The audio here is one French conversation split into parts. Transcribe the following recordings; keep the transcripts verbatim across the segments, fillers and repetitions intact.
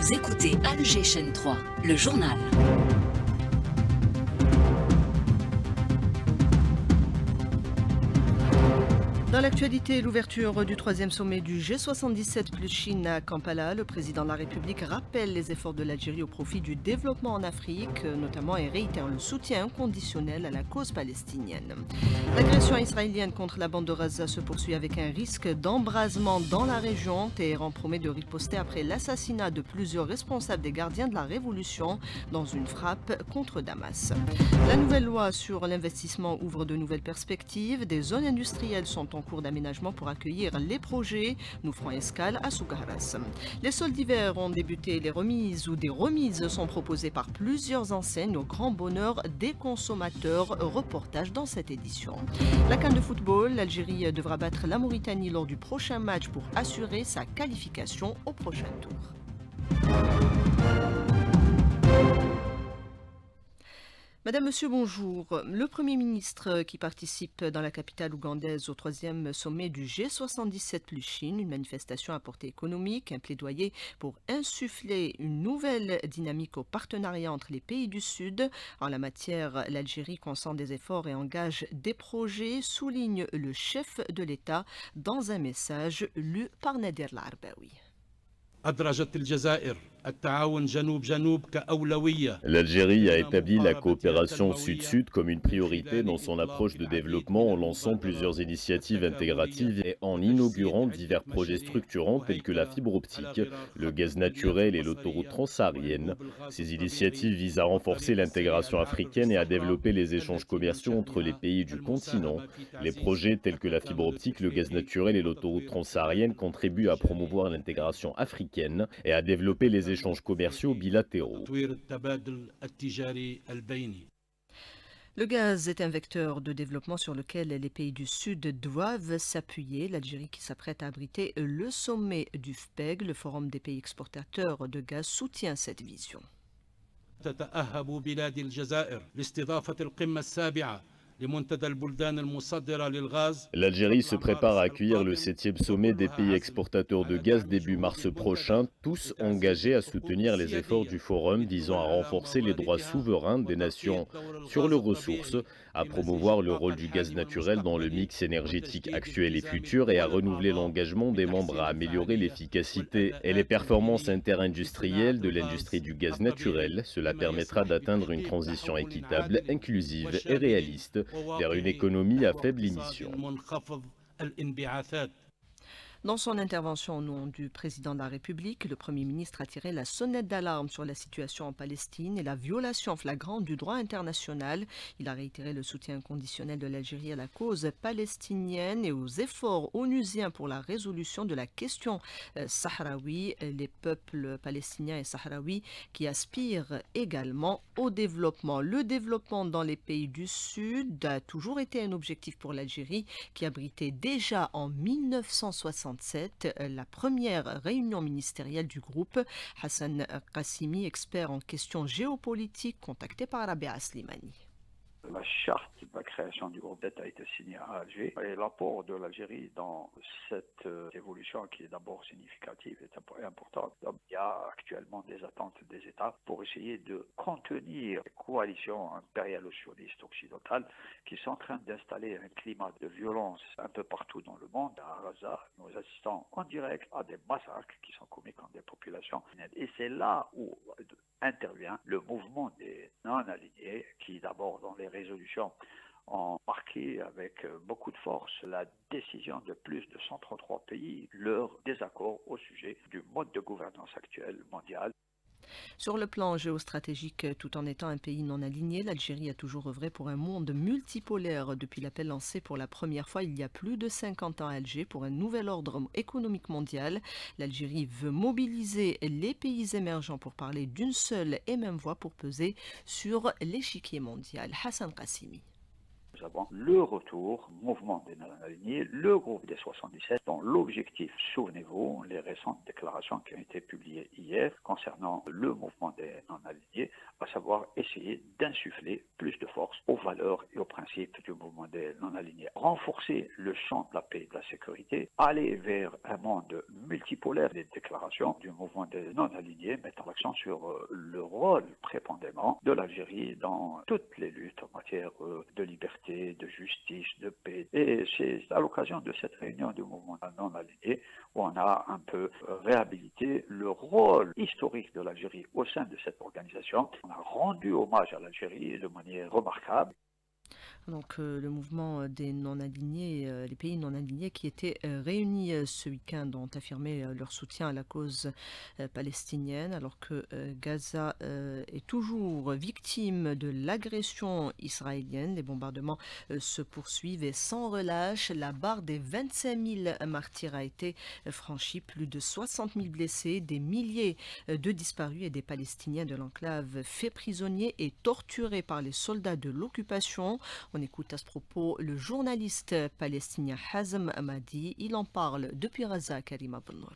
Vous écoutez Alger Chaîne trois, le journal. Dans l'actualité, l'ouverture du troisième sommet du G soixante-dix-sept plus Chine à Kampala, le président de la République rappelle les efforts de l'Algérie au profit du développement en Afrique, notamment et réitère le soutien inconditionnel à la cause palestinienne. L'agression israélienne contre la bande de Gaza se poursuit avec un risque d'embrasement dans la région. Téhéran promet de riposter après l'assassinat de plusieurs responsables des gardiens de la révolution dans une frappe contre Damas. La nouvelle loi sur l'investissement ouvre de nouvelles perspectives. Des zones industrielles sont en cours d'aménagement pour accueillir les projets. Nous ferons escale à Sougaras. Les soldes d'hiver ont débuté. Les remises ou des remises sont proposées par plusieurs enseignes au grand bonheur des consommateurs. Reportage dans cette édition. La CAN de football, l'Algérie devra battre la Mauritanie lors du prochain match pour assurer sa qualification au prochain tour. Madame, Monsieur, bonjour. Le Premier ministre qui participe dans la capitale ougandaise au troisième sommet du G soixante-dix-sept plus Chine, une manifestation à portée économique, un plaidoyer pour insuffler une nouvelle dynamique au partenariat entre les pays du Sud. En la matière, l'Algérie consent des efforts et engage des projets, souligne le chef de l'État dans un message lu par Nadir Larbaoui. L'Algérie a établi la coopération Sud-Sud comme une priorité dans son approche de développement en lançant plusieurs initiatives intégratives et en inaugurant divers projets structurants tels que la fibre optique, le gaz naturel et l'autoroute transsaharienne. Ces initiatives visent à renforcer l'intégration africaine et à développer les échanges commerciaux entre les pays du continent. Les projets tels que la fibre optique, le gaz naturel et l'autoroute transsaharienne contribuent à promouvoir l'intégration africaine et à développer les échanges échanges commerciaux bilatéraux. Le gaz est un vecteur de développement sur lequel les pays du Sud doivent s'appuyer. L'Algérie qui s'apprête à abriter le sommet du F P E G, le Forum des pays exportateurs de gaz, soutient cette vision. L'Algérie se prépare à accueillir le septième sommet des pays exportateurs de gaz début mars prochain, tous engagés à soutenir les efforts du Forum visant à renforcer les droits souverains des nations sur leurs ressources, à promouvoir le rôle du gaz naturel dans le mix énergétique actuel et futur et à renouveler l'engagement des membres à améliorer l'efficacité et les performances interindustrielles de l'industrie du gaz naturel. Cela permettra d'atteindre une transition équitable, inclusive et réaliste vers une économie à faible émission. Dans son intervention au nom du président de la République, le Premier ministre a tiré la sonnette d'alarme sur la situation en Palestine et la violation flagrante du droit international. Il a réitéré le soutien inconditionnel de l'Algérie à la cause palestinienne et aux efforts onusiens pour la résolution de la question euh, sahraoui, les peuples palestiniens et sahraouis qui aspirent également au développement. Le développement dans les pays du Sud a toujours été un objectif pour l'Algérie qui abritait déjà en mille neuf cent soixante la première réunion ministérielle du groupe. Hassan Qassimi, expert en questions géopolitiques, contacté par Rabia Slimani. La charte de la création du groupe d'aide a été signée à Alger et l'apport de l'Algérie dans cette euh, évolution qui est d'abord significative et importante. Donc, il y a actuellement des attentes des États pour essayer de contenir les coalitions impérialo-sionistes occidentales qui sont en train d'installer un climat de violence un peu partout dans le monde. À Gaza, nous assistons en direct à des massacres qui sont commis contre des populations. Et c'est là où intervient le mouvement des non-alignés qui d'abord dans les résolutions ont marqué avec beaucoup de force la décision de plus de cent trente-trois pays, leur désaccord au sujet du mode de gouvernance actuel mondial. Sur le plan géostratégique, tout en étant un pays non aligné, l'Algérie a toujours œuvré pour un monde multipolaire depuis l'appel lancé pour la première fois il y a plus de cinquante ans à Alger pour un nouvel ordre économique mondial. L'Algérie veut mobiliser les pays émergents pour parler d'une seule et même voix pour peser sur l'échiquier mondial. Hassan Qassimi. Nous avons le retour, mouvement des non-alignés, le groupe des soixante-dix-sept, dont l'objectif, souvenez-vous, les récentes déclarations qui ont été publiées hier concernant le mouvement des non-alignés, à savoir essayer d'insuffler plus de force aux valeurs et aux principes du mouvement des non-alignés. Renforcer le champ de la paix et de la sécurité, aller vers un monde multipolaire. Les déclarations du mouvement des non-alignés mettent l'accent sur le rôle prépondérant de l'Algérie dans toutes les luttes en matière de liberté, de justice, de paix. Et c'est à l'occasion de cette réunion du mouvement non-aligné où on a un peu réhabilité le rôle historique de l'Algérie au sein de cette organisation. On a rendu hommage à l'Algérie de manière remarquable. Donc euh, le mouvement des non-alignés, euh, les pays non-alignés qui étaient euh, réunis euh, ce week-end ont affirmé euh, leur soutien à la cause euh, palestinienne alors que euh, Gaza euh, est toujours victime de l'agression israélienne. Les bombardements euh, se poursuivent et sans relâche. La barre des vingt-cinq mille martyrs a été euh, franchie. Plus de soixante mille blessés, des milliers euh, de disparus et des Palestiniens de l'enclave faits prisonniers et torturés par les soldats de l'occupation. On écoute à ce propos le journaliste palestinien Hazem Hamadi. Il en parle depuis Gaza, Karima Bennour.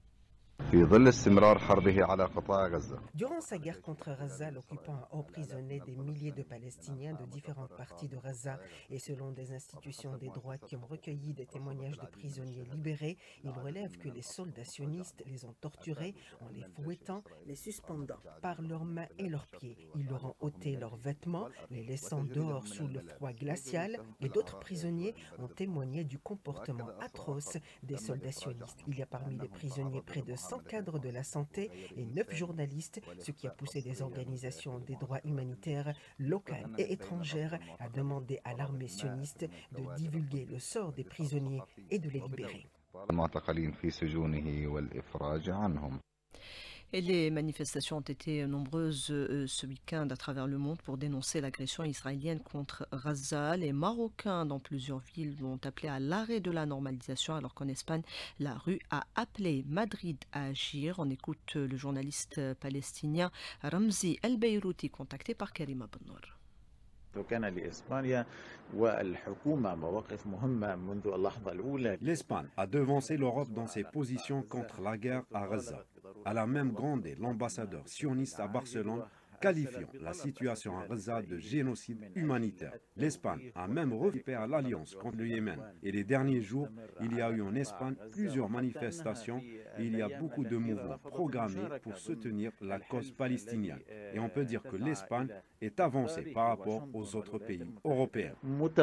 Durant sa guerre contre Gaza, l'occupant a emprisonné des milliers de Palestiniens de différentes parties de Gaza et selon des institutions des droits qui ont recueilli des témoignages de prisonniers libérés, il relève que les soldats sionistes les ont torturés en les fouettant, les suspendant par leurs mains et leurs pieds. Ils leur ont ôté leurs vêtements, les laissant dehors sous le froid glacial et d'autres prisonniers ont témoigné du comportement atroce des soldats sionistes. Il y a parmi les prisonniers près de cent cadres de la santé et neuf journalistes, ce qui a poussé des organisations des droits humanitaires locales et étrangères à demander à l'armée sioniste de divulguer le sort des prisonniers et de les libérer. Et les manifestations ont été nombreuses euh, ce week-end à travers le monde pour dénoncer l'agression israélienne contre Gaza. Les Marocains dans plusieurs villes ont appelé à l'arrêt de la normalisation alors qu'en Espagne, la rue a appelé Madrid à agir. On écoute le journaliste palestinien Ramzi El Beirouti contacté par Karima Bennour. L'Espagne a devancé l'Europe dans ses positions contre la guerre à Gaza. Elle a même grondé l'ambassadeur sioniste à Barcelone, qualifiant la situation à Gaza de génocide humanitaire. L'Espagne a même refusé à l'Alliance contre le Yémen. Et les derniers jours, il y a eu en Espagne plusieurs manifestations et il y a beaucoup de mouvements programmés pour soutenir la cause palestinienne. Et on peut dire que l'Espagne est avancée par rapport aux autres pays européens.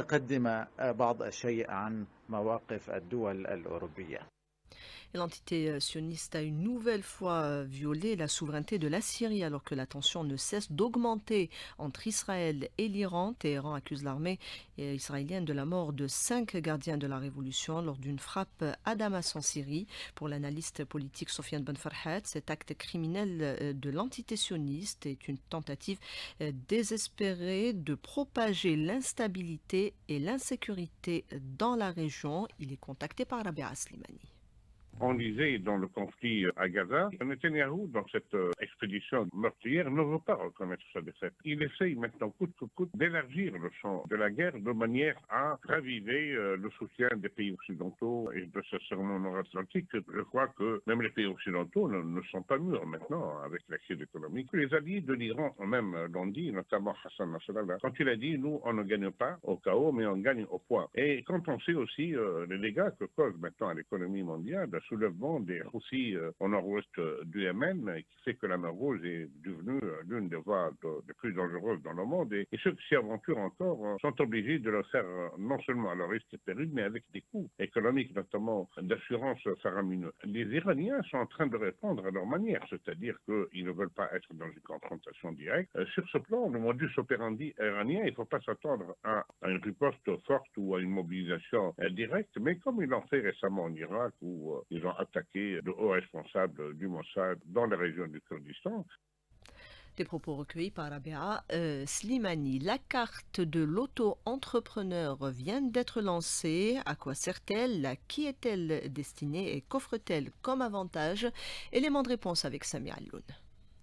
Et l'entité sioniste a une nouvelle fois violé la souveraineté de la Syrie alors que la tension ne cesse d'augmenter entre Israël et l'Iran. Téhéran accuse l'armée israélienne de la mort de cinq gardiens de la révolution lors d'une frappe à Damas en Syrie. Pour l'analyste politique Sofiane Ben Farhat, cet acte criminel de l'entité sioniste est une tentative désespérée de propager l'instabilité et l'insécurité dans la région. Il est contacté par Rabia Slimani. On disait dans le conflit à Gaza, Netanyahou, dans cette euh, expédition meurtrière, ne veut pas reconnaître sa défaite. Il essaye maintenant, coûte que coûte, d'élargir le champ de la guerre de manière à raviver euh, le soutien des pays occidentaux et de ce serment nord-atlantique. Je crois que même les pays occidentaux ne, ne sont pas mûrs maintenant avec la crise économique. Les alliés de l'Iran eux-mêmes l'ont dit, notamment Hassan Nasrallah, quand il a dit « nous, on ne gagne pas au chaos, mais on gagne au point ». Et quand on sait aussi euh, les dégâts que cause maintenant à l'économie mondiale, soulèvement des Houthis euh, au nord-ouest euh, du Yémen, qui fait que la mer Rouge est devenue euh, l'une des voies de, des plus dangereuses dans le monde. Et, et ceux qui s'y aventurent encore euh, sont obligés de le faire euh, non seulement à leur risque et péril, mais avec des coûts économiques, notamment d'assurance faramineux. Les Iraniens sont en train de répondre à leur manière, c'est-à-dire qu'ils ne veulent pas être dans une confrontation directe. Euh, sur ce plan, le modus operandi iranien, il ne faut pas s'attendre à, à une riposte forte ou à une mobilisation euh, directe, mais comme ils l'ont fait récemment en Irak, où euh, ils ont attaqué de hauts responsables du Mossad dans la région du Kurdistan. Des propos recueillis par Rabia euh, Slimani. La carte de l'auto-entrepreneur vient d'être lancée. À quoi sert-elle? À qui est-elle destinée et qu'offre-t-elle comme avantage? Élément de réponse avec Samir Alloun.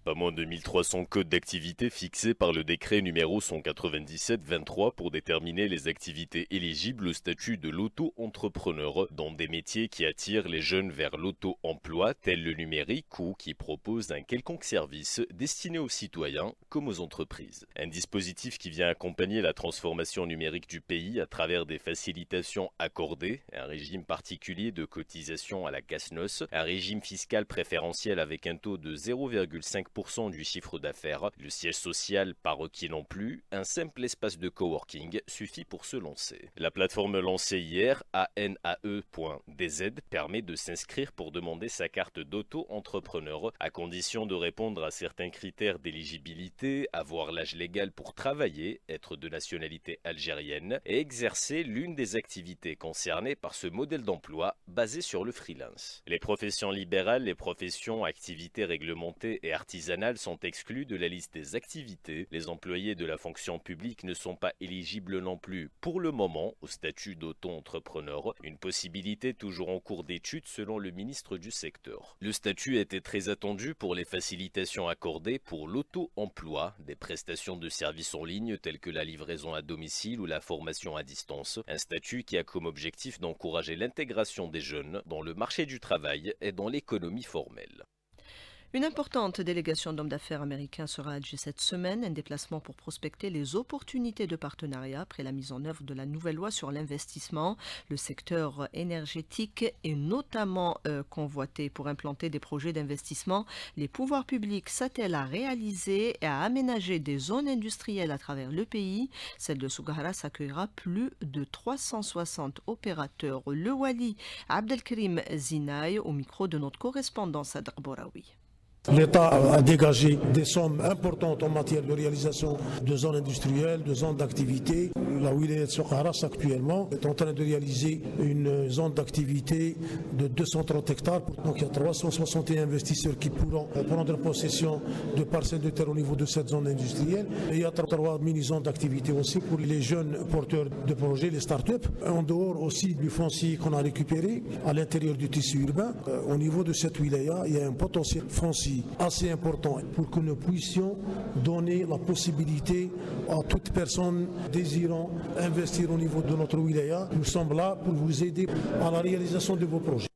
Pas moins de mille trois cents codes d'activité fixés par le décret numéro cent quatre-vingt-dix-sept vingt-trois pour déterminer les activités éligibles au statut de l'auto-entrepreneur dans des métiers qui attirent les jeunes vers l'auto-emploi, tel le numérique ou qui proposent un quelconque service destiné aux citoyens comme aux entreprises. Un dispositif qui vient accompagner la transformation numérique du pays à travers des facilitations accordées, un régime particulier de cotisation à la CASNOS, un régime fiscal préférentiel avec un taux de zéro virgule cinq pour cent du chiffre d'affaires, le siège social pas requis non plus, un simple espace de coworking suffit pour se lancer. La plateforme lancée hier, A N A E point D Z, permet de s'inscrire pour demander sa carte d'auto-entrepreneur à condition de répondre à certains critères d'éligibilité, avoir l'âge légal pour travailler, être de nationalité algérienne et exercer l'une des activités concernées par ce modèle d'emploi basé sur le freelance. Les professions libérales, les professions, activités réglementées et artisanales sont exclus de la liste des activités. Les employés de la fonction publique ne sont pas éligibles non plus pour le moment au statut d'auto-entrepreneur, une possibilité toujours en cours d'étude selon le ministre du secteur. Le statut était très attendu pour les facilitations accordées pour l'auto-emploi, des prestations de services en ligne telles que la livraison à domicile ou la formation à distance, un statut qui a comme objectif d'encourager l'intégration des jeunes dans le marché du travail et dans l'économie formelle. Une importante délégation d'hommes d'affaires américains sera à Alger cette semaine, un déplacement pour prospecter les opportunités de partenariat après la mise en œuvre de la nouvelle loi sur l'investissement. Le secteur énergétique est notamment euh, convoité pour implanter des projets d'investissement. Les pouvoirs publics s'attellent à réaliser et à aménager des zones industrielles à travers le pays. Celle de Sougharas accueillera plus de trois cent soixante opérateurs. Le Wali Abdelkrim Zinaï au micro de notre correspondant Sadr Bouraoui. L'État a dégagé des sommes importantes en matière de réalisation de zones industrielles, de zones d'activité. La wilaya de Sougharas actuellement est en train de réaliser une zone d'activité de deux cent trente hectares. Donc il y a trois cent soixante et un investisseurs qui pourront prendre possession de parcelles de terre au niveau de cette zone industrielle. Et il y a trois mini-zones d'activité aussi pour les jeunes porteurs de projets, les start-up. En dehors aussi du foncier qu'on a récupéré à l'intérieur du tissu urbain, au niveau de cette wilaya, il y a un potentiel foncier assez important pour que nous puissions donner la possibilité à toute personne désirant investir au niveau de notre wilaya. Nous sommes là pour vous aider à la réalisation de vos projets.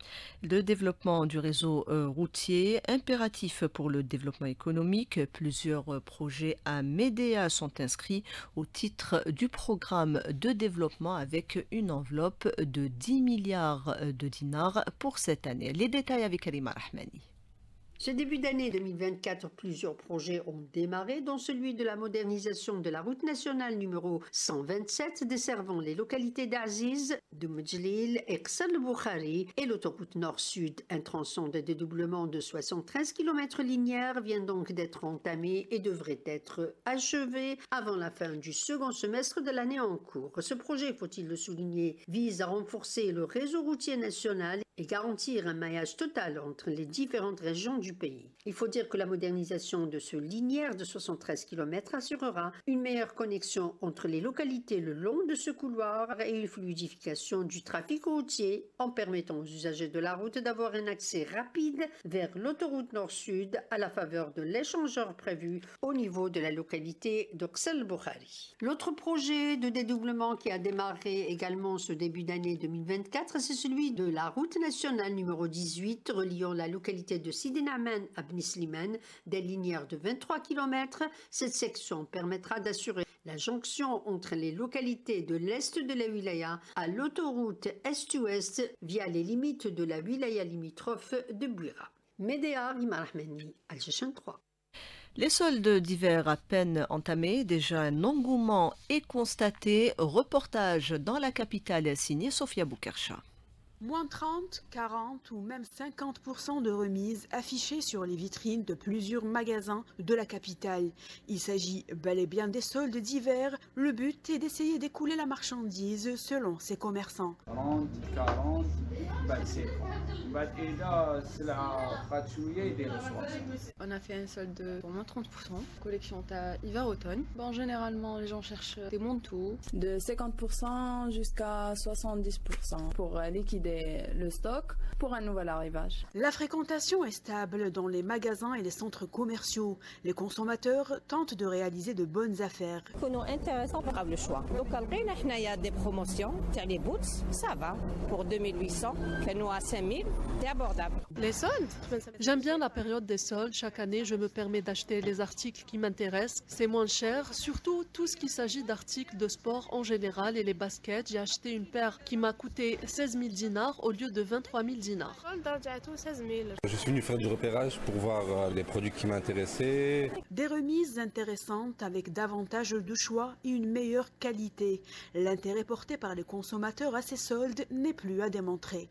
Le développement du réseau euh, routier, impératif pour le développement économique. Plusieurs euh, projets à Médéa sont inscrits au titre du programme de développement avec une enveloppe de dix milliards de dinars pour cette année. Les détails avec Karima Rahmani. Ce début d'année deux mille vingt-quatre, plusieurs projets ont démarré, dont celui de la modernisation de la route nationale numéro cent vingt-sept desservant les localités d'Aziz, de Mdjelil et Ksal Boukhari et l'autoroute nord-sud. Un tronçon de dédoublement de soixante-treize kilomètres linéaires vient donc d'être entamé et devrait être achevé avant la fin du second semestre de l'année en cours. Ce projet, faut-il le souligner, vise à renforcer le réseau routier national et garantir un maillage total entre les différentes régions du pays. Il faut dire que la modernisation de ce linéaire de soixante-treize kilomètres assurera une meilleure connexion entre les localités le long de ce couloir et une fluidification du trafic routier en permettant aux usagers de la route d'avoir un accès rapide vers l'autoroute nord-sud à la faveur de l'échangeur prévu au niveau de la localité d'Oksel Boukhari. L'autre projet de dédoublement qui a démarré également ce début d'année deux mille vingt-quatre, c'est celui de la route nationale numéro dix-huit reliant la localité de Sidi Naman à Bni Slimane, des linéaires de vingt-trois kilomètres. Cette section permettra d'assurer la jonction entre les localités de l'est de la wilaya à l'autoroute est-ouest via les limites de la wilaya limitrophe de Bouira. Médéa, Rima Rahmani, Alger trois. Les soldes d'hiver à peine entamés, déjà un engouement est constaté. Reportage dans la capitale signé Sofia Boukercha. Moins trente, quarante ou même cinquante pour cent de remises affichées sur les vitrines de plusieurs magasins de la capitale. Il s'agit bel et bien des soldes d'hiver. Le but est d'essayer d'écouler la marchandise selon ces commerçants. trente, quarante, on a fait un solde pour moins trente pour cent, collection hiver-automne. Bon, généralement, les gens cherchent des manteaux. De cinquante pour cent jusqu'à soixante-dix pour cent pour liquider des, le stock pour un nouvel arrivage. La fréquentation est stable dans les magasins et les centres commerciaux. Les consommateurs tentent de réaliser de bonnes affaires. Nous intéressants pour le choix. Donc, il y a des promotions, les boots, ça va. Pour deux mille huit cents, nous à cinq mille, c'est abordable. Les soldes, j'aime bien la période des soldes. Chaque année, je me permets d'acheter les articles qui m'intéressent. C'est moins cher, surtout tout ce qui s'agit d'articles de sport en général et les baskets. J'ai acheté une paire qui m'a coûté seize mille dinars au lieu de vingt-trois mille dinars. Je suis venu faire du repérage pour voir les produits qui m'intéressaient. Des remises intéressantes avec davantage de choix et une meilleure qualité. L'intérêt porté par les consommateurs à ces soldes n'est plus à démontrer.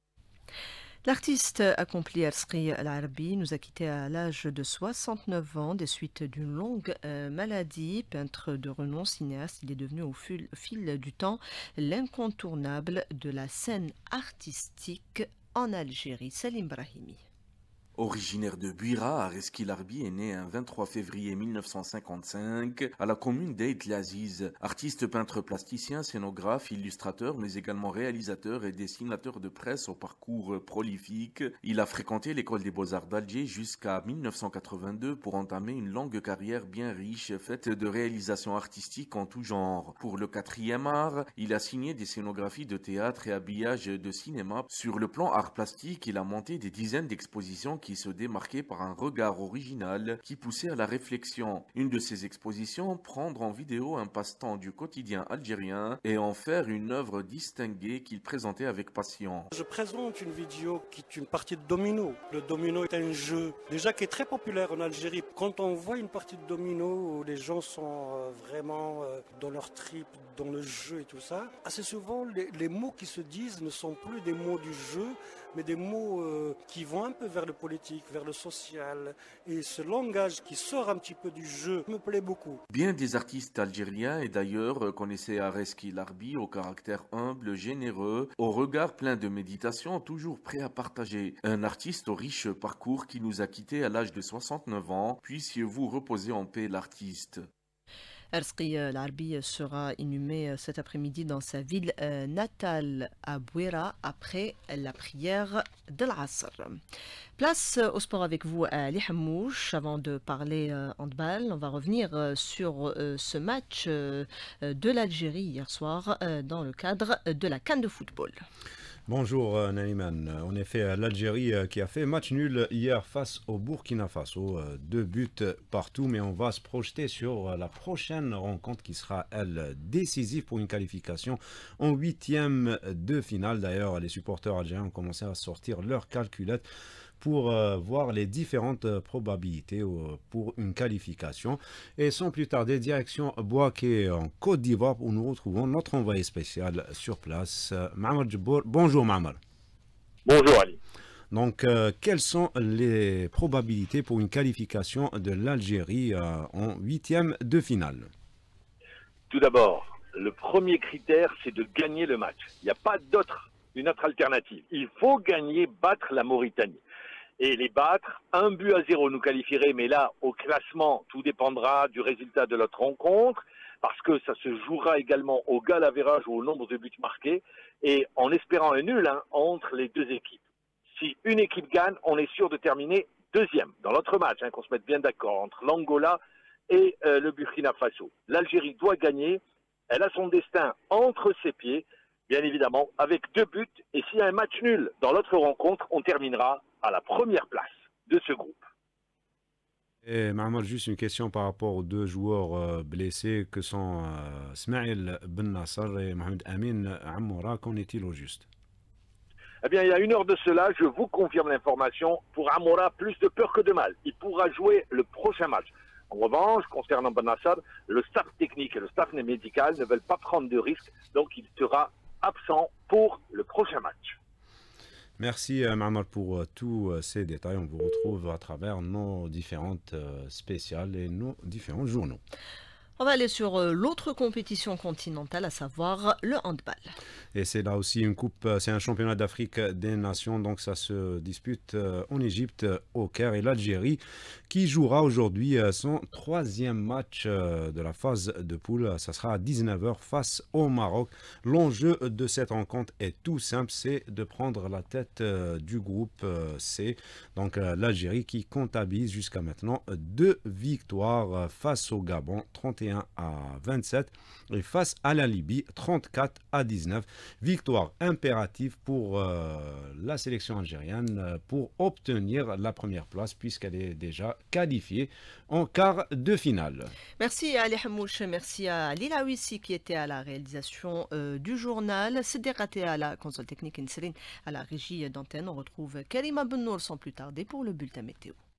L'artiste accompli Arsqi El Arbi nous a quittés à l'âge de soixante-neuf ans des suites d'une longue euh, maladie. Peintre de renom, cinéaste, il est devenu au fil, au fil du temps l'incontournable de la scène artistique en Algérie. Salim Brahimi. Originaire de Buira, Areski Larbi est né un vingt-trois février mille neuf cent cinquante-cinq à la commune d'Aït Laziz. Artiste, peintre plasticien, scénographe, illustrateur, mais également réalisateur et dessinateur de presse au parcours prolifique. Il a fréquenté l'école des beaux-arts d'Alger jusqu'à mille neuf cent quatre-vingt-deux pour entamer une longue carrière bien riche, faite de réalisations artistiques en tout genre. Pour le quatrième art, il a signé des scénographies de théâtre et habillages de cinéma. Sur le plan art plastique, il a monté des dizaines d'expositions qui se démarquait par un regard original qui poussait à la réflexion. Une de ses expositions, prendre en vidéo un passe-temps du quotidien algérien et en faire une œuvre distinguée qu'il présentait avec passion. Je présente une vidéo qui est une partie de domino. Le domino est un jeu déjà qui est très populaire en Algérie. Quand on voit une partie de domino où les gens sont vraiment dans leur trip, dans le jeu et tout ça, assez souvent les, les mots qui se disent ne sont plus des mots du jeu, mais des mots euh, qui vont un peu vers le politique, vers le social. Et ce langage qui sort un petit peu du jeu me plaît beaucoup. Bien des artistes algériens et d'ailleurs connaissaient Areski Larbi au caractère humble, généreux, au regard plein de méditation, toujours prêt à partager. Un artiste au riche parcours qui nous a quittés à l'âge de soixante-neuf ans. Puissiez-vous reposer en paix l'artiste. Arsqi El Arbi sera inhumé cet après-midi dans sa ville natale à Bouira après la prière de l'Asr. Place au sport avec vous à Ali Hamouche. Avant de parler handball, on va revenir sur ce match de l'Algérie hier soir dans le cadre de la CAN de football. Bonjour Naiman. En effet, l'Algérie qui a fait match nul hier face au Burkina Faso. Deux buts partout, mais on va se projeter sur la prochaine rencontre qui sera, elle, décisive pour une qualification en huitième de finale. D'ailleurs, les supporters algériens ont commencé à sortir leur calculette pour euh, voir les différentes euh, probabilités euh, pour une qualification. Et sans plus tarder, direction Bouaké en Côte d'Ivoire où nous retrouvons notre envoyé spécial sur place, euh, Maamar Djibour. Bonjour Maamar. Bonjour Ali. Donc, euh, quelles sont les probabilités pour une qualification de l'Algérie euh, en huitième de finale? Tout d'abord, le premier critère, c'est de gagner le match. Il n'y a pas d'autre, une autre alternative. Il faut gagner, battre la Mauritanie. Et les battre, un but à zéro nous qualifierait, mais là, au classement, tout dépendra du résultat de notre rencontre, parce que ça se jouera également au goal average ou au nombre de buts marqués, et en espérant un nul hein, entre les deux équipes. Si une équipe gagne, on est sûr de terminer deuxième dans l'autre match, hein, qu'on se mette bien d'accord, entre l'Angola et euh, le Burkina Faso. L'Algérie doit gagner, elle a son destin entre ses pieds, bien évidemment, avec deux buts, et s'il y a un match nul dans l'autre rencontre, on terminera à la première place de ce groupe. Et Maamar, juste une question par rapport aux deux joueurs euh, blessés que sont euh, Smaïl Ben Nasser et Mohamed Amin Amoura. Qu'en est-il au juste? Eh bien, il y a une heure de cela, je vous confirme l'information, pour Amoura, plus de peur que de mal. Il pourra jouer le prochain match. En revanche, concernant Ben Nasser, le staff technique et le staff médical ne veulent pas prendre de risques, donc il sera absent pour le prochain match. Merci Maamar pour uh, tous uh, ces détails. On vous retrouve à travers nos différentes uh, spéciales et nos différents journaux. On va aller sur l'autre compétition continentale, à savoir le handball. Et c'est là aussi une coupe, c'est un championnat d'Afrique des Nations, donc ça se dispute en Égypte, au Caire, et l'Algérie qui jouera aujourd'hui son troisième match de la phase de poule. Ça sera à dix-neuf heures face au Maroc. L'enjeu de cette rencontre est tout simple, c'est de prendre la tête du groupe C. Donc l'Algérie qui comptabilise jusqu'à maintenant deux victoires face au Gabon, trente et un à vingt-sept, et face à la Libye, trente-quatre à dix-neuf. Victoire impérative pour euh, la sélection algérienne pour obtenir la première place puisqu'elle est déjà qualifiée en quart de finale. Merci à Ali Hamouche, merci à Lila Awissi qui était à la réalisation euh, du journal. C'est dératé à la console technique Inserine, à la régie d'antenne. On retrouve Karima Benour sans plus tarder pour le bulletin météo.